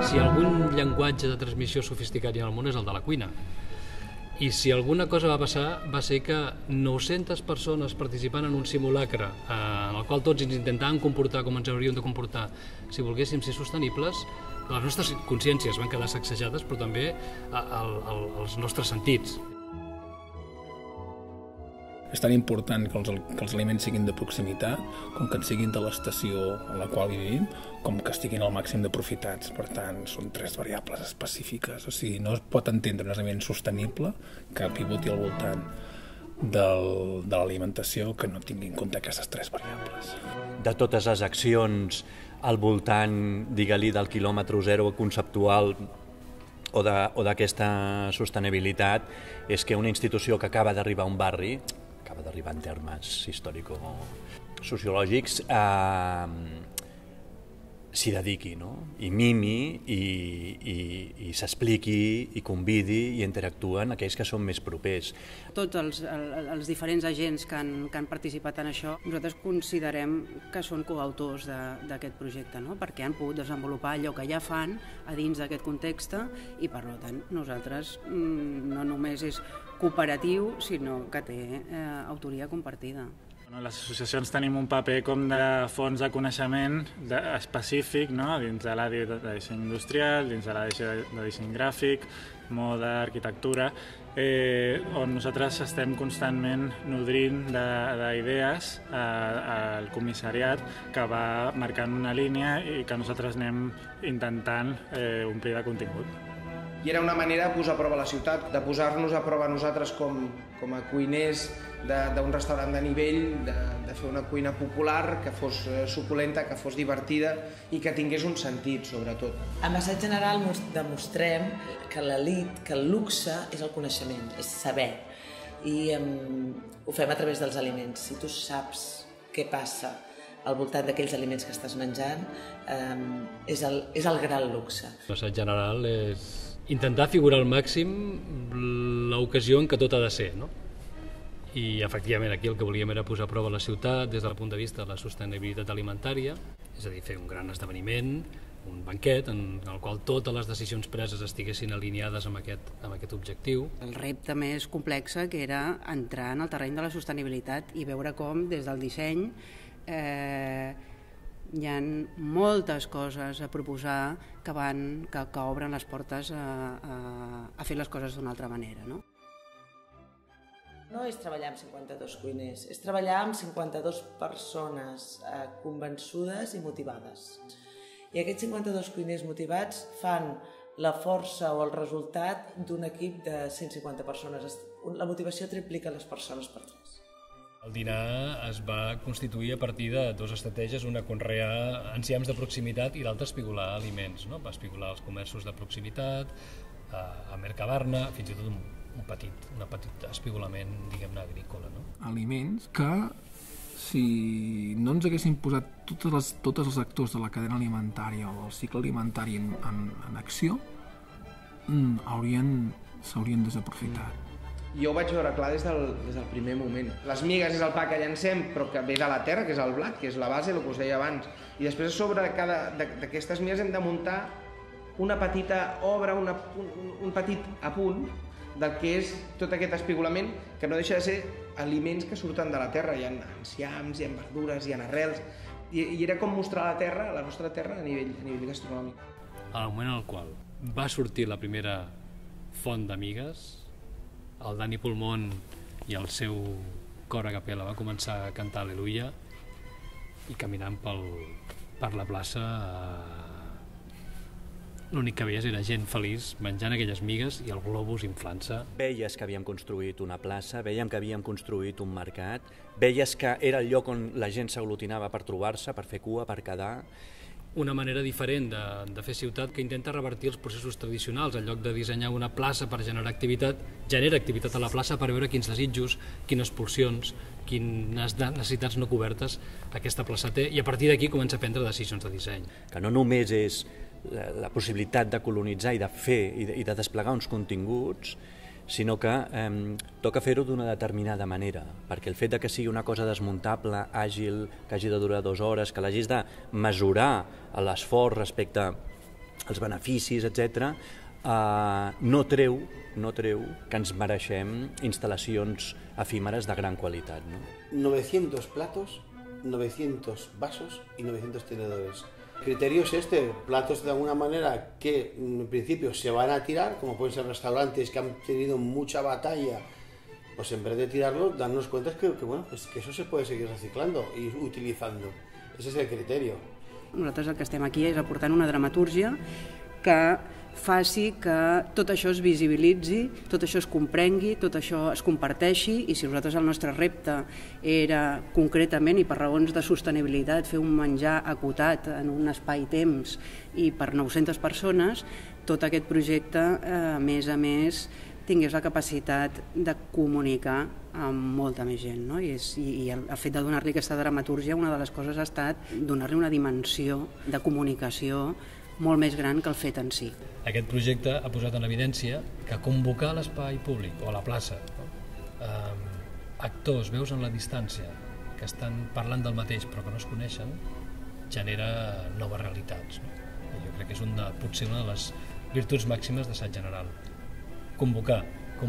Si algun llenguatge de transmissió sofisticat hi ha al món és el de la cuina. I si alguna cosa va passar va ser que 900 persones participant en un simulacre en el qual tots ens intentàvem comportar com ens hauríem de comportar si volguéssim ser sostenibles, les nostres consciències van quedar sacsejades, però també els nostres sentits. És tan important que els aliments siguin de proximitat, com que en siguin de l'estació en la qual vivim, com que estiguin al màxim d'aprofitats. Per tant, són 3 variables específiques. O sigui, no es pot entendre un aliment sostenible que pivoti al voltant de l'alimentació que no tingui en compte aquestes 3 variables. De totes les accions al voltant, digue-li, del quilòmetre zero conceptual o d'aquesta sostenibilitat, és que una institució que acaba d'arribar a un barri, acaba d'arribar en termes històrico-sociològics, s'hi dediqui, no? I mimi, i s'expliqui, i convidi, i interactuen aquells que són més propers. Tots els diferents agents que han participat en això, nosaltres considerem que són coautors d'aquest projecte, no? Perquè han pogut desenvolupar allò que ja fan a dins d'aquest context i, per tant, nosaltres no només és cooperatiu, sinó que té autoria compartida. Les associacions tenim un paper com de fons de coneixement específic, no? Dins de l'àrea de disseny industrial, dins de l'àrea de disseny gràfic, moda, arquitectura, on nosaltres estem constantment nodrint d'idees al comissariat que va marcant una línia i que nosaltres anem intentant omplir de contingut. I era una manera de posar a prova la ciutat, de posar-nos a prova nosaltres com a cuiners d'un restaurant de nivell, de fer una cuina popular que fos suculenta, que fos divertida i que tingués un sentit, sobretot. A Assaig General demostrem que l'elit, que el luxe és el coneixement, és saber. I ho fem a través dels aliments. Si tu saps què passa al voltant d'aquells aliments que estàs menjant, és el gran luxe. L'Assaig General és intentar figurar al màxim l'ocasió en què tot ha de ser, no? I efectivament aquí el que volíem era posar a prova la ciutat des del punt de vista de la sostenibilitat alimentària, és a dir, fer un gran esdeveniment, un banquet en el qual totes les decisions preses estiguessin alineades amb aquest objectiu. El repte més complex que era entrar en el terreny de la sostenibilitat i veure com des del disseny hi ha moltes coses a proposar que obren les portes a fer les coses d'una altra manera, no? No és treballar amb 52 cuiners, és treballar amb 52 persones convençudes i motivades. I aquests 52 cuiners motivats fan la força o el resultat d'un equip de 150 persones. La motivació triplica les persones per 3. El dinar es va constituir a partir de 2 estratègies, una conrear enciams de proximitat i l'altra espigolar aliments, no? Va espigolar els comerços de proximitat, a Mercabarna, fins i tot un petit espigolament, diguem-ne, agrícola, no? Aliments que, si no ens haguessin posat tots els actors de la cadena alimentària o el cicle alimentari en acció, s'haurien desaprofitat. Jo ho vaig veure clar des del primer moment. Les migues és el pa que llancem, però que ve de la terra, que és el blat, que és la base, el que us deia abans. I després sobre cada d'aquestes migues hem de muntar una petita obra, un petit apunt del que és tot aquest espigolament, que no deixa de ser aliments que surten de la terra. Hi ha enciams, hi ha verdures, hi ha arrels, i era com mostrar la terra, la nostra terra, a nivell gastronòmic. Al moment en el qual va sortir la primera font d'amigues, el Dani Pulmón i el seu cor a capella va començar a cantar Al·leluia, i caminant per la plaça l'únic que veies era gent feliç menjant aquelles migues i el globus inflant-se. Veies que havíem construït una plaça, veiem que havíem construït un mercat, veies que era el lloc on la gent s'aglutinava per trobar-se, per fer cua, per quedar. Una manera diferent de fer ciutat que intenta revertir els processos tradicionals. En lloc de dissenyar una plaça per generar activitat, genera activitat a la plaça per veure quins desitjos, quines pulsions, quines necessitats no cobertes aquesta plaça té, i a partir d'aquí comença a prendre decisions de disseny. Que no només és la possibilitat de colonitzar i de fer i de desplegar uns continguts, sinó que toca fer-ho d'una determinada manera, perquè el fet de que sigui una cosa desmuntable, àgil, que hagi de durar 2 hores, que l'hagis de mesurar l'esforç respecte els beneficis, etc., no treu que ens mereixem instal·lacions efímeres de gran qualitat, ¿no? 900 platos, 900 vasos y 900 tenedores. El criterio es platos de alguna manera que en principio se van a tirar, como pueden ser restaurantes que han tenido mucha batalla, pues en vez de tirarlos, darnos cuenta que eso se puede seguir reciclando y utilizando. Ese es el criterio. Nosaltres el que estem aquí és aportant una dramatúrgia que faci que tot això es visibilitzi, tot això es comprengui, tot això es comparteixi, i si nosaltres el nostre repte era concretament i per raons de sostenibilitat fer un menjar acotat en un espai-temps i per 900 persones, tot aquest projecte, a més, tingués la capacitat de comunicar amb molta més gent, no? I el fet de donar-li aquesta dramatúrgia, una de les coses ha estat donar-li una dimensió de comunicació molt més gran que el fet en si. Aquest projecte ha posat en evidència que convocar l'espai públic o a la plaça, actors, veus en la distància, que estan parlant del mateix però que no es coneixen, genera noves realitats. I jo crec que és potser una de les virtuts màximes d'assaig general. Convocar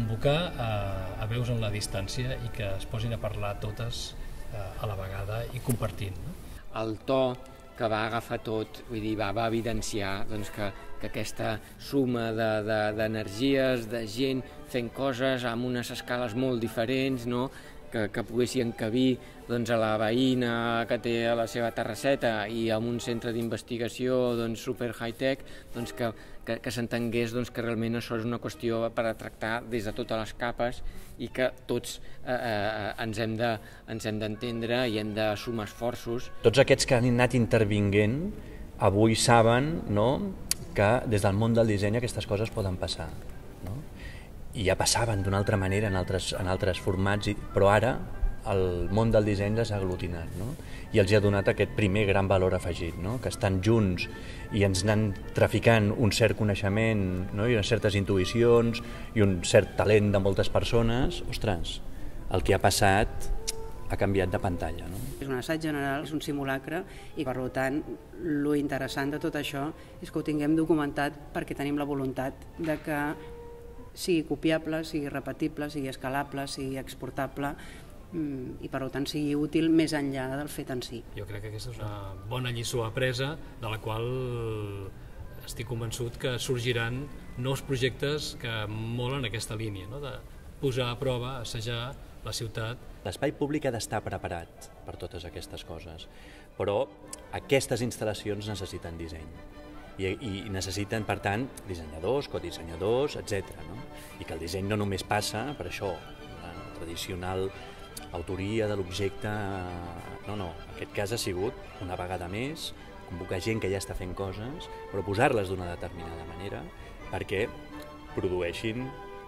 a veus en la distància i que es posin a parlar totes a la vegada i compartint. El to que va agafar tot, vull dir, va evidenciar que aquesta suma d'energies, de gent fent coses amb unes escales molt diferents, no? que poguessin encabir a la veïna que té a la seva terrasseta i amb un centre d'investigació super high-tech, que s'entengués que realment això és una qüestió per a tractar des de totes les capes i que tots ens hem d'entendre i hem de sumar esforços. Tots aquests que han anat intervinguent avui saben, no?, que des del món del disseny aquestes coses poden passar, no? I ja passaven d'una altra manera en altres formats, però ara el món del disseny les ha aglutinat, no? I els ha donat aquest primer gran valor afegit, no? Que estan junts i ens anen traficant un cert coneixement, no? I unes certes intuïcions i un cert talent de moltes persones. Ostres, el que ha passat ha canviat de pantalla, no? És un assaig general, és un simulacre i per tant lo interessant de tot això és que ho tinguem documentat perquè tenim la voluntat de que sigui copiable, sigui repetible, sigui escalable, sigui exportable i per tant sigui útil més enllà del fet en si. Jo crec que aquesta és una bona lliçó apresa de la qual estic convençut que sorgiran nous projectes que molen aquesta línia, no? De posar a prova, assajar la ciutat. L'espai públic ha d'estar preparat per totes aquestes coses, però aquestes instal·lacions necessiten disseny i necessiten, per tant, dissenyadors, codissenyadors, etc. No? I que el disseny no només passa per això, la tradicional autoria de l'objecte, no, en aquest cas ha sigut, una vegada més, convocar gent que ja està fent coses, però posar-les d'una determinada manera perquè produeixin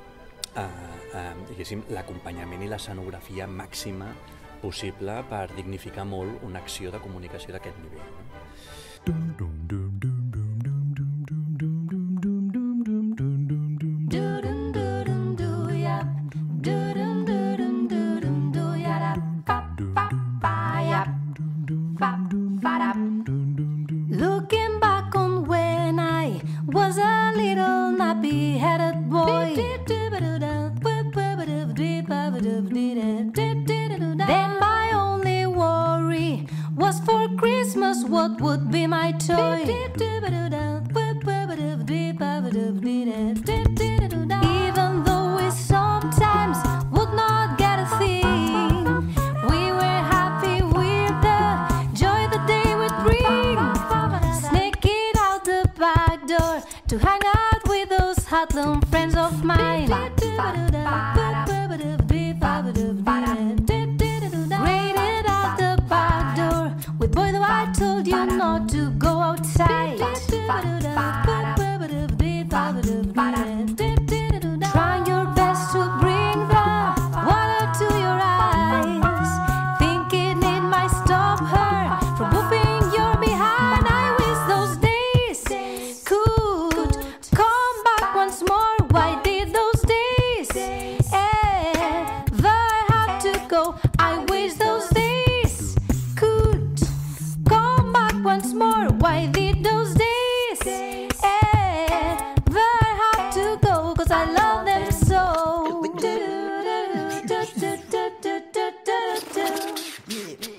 l'acompanyament i l'escenografia màxima possible per dignificar molt una acció de comunicació d'aquest nivell. Looking back on when I was a little nappy-headed boy, then my only worry was for Christmas what would be my toy. Even though we sometimes would not get a thing, we were happy with the joy the day would bring. Sneaking out the back door to hang out with those hoodlum friends of mine. Graded out the back door with boy though I told you not to go outside. Trying your best to bring the water to your eyes, thinking it might stop her from whooping your behind. I wish those days could come back once more. Why did those days ever have to go? I wish those days could come back once more. Why did those days Yeah.